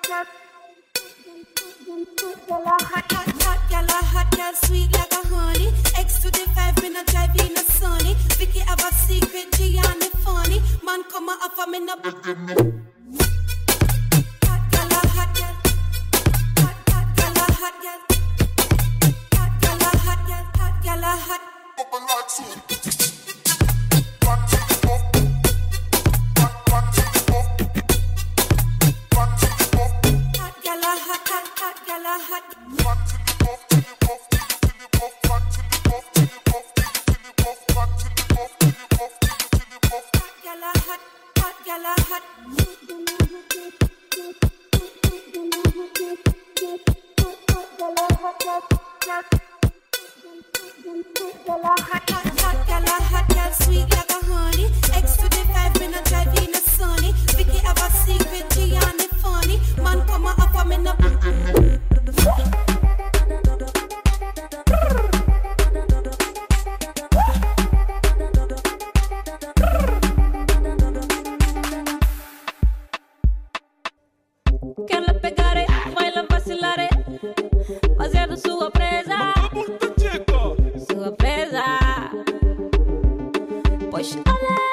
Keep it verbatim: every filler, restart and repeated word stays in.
hot, hot, hot, gyal a hot, gyal sweet like a honey. X to the five, me no drive in the sunny. Vicky have a secret, Gianni funny. Man come a offer me no. Hot gyal a hot gyal, hot hot gyal a hot gyal, hot gyal a hot gyal, hot gyal a hot. Open like soup. Back to the buff, back back to the buff, back to the buff. Hot gyal a hot, hot hot gyal a hot. Back to the buff, to the buff, to the buff, back to the buff, to the buff, to the buff, back to the buff, to the buff, to the buff. Hot gyal a hot, hot gyal a hot. Hot, hot, hot, gyal a hot, gyal sweet like a honey. X to the five, me no drive in the sunny. Vicky have a secret, Gianni funny. Man come a offer me no. Quero pegar, vai lá vacilar, fazendo sua presa, sua presa. Pois olha.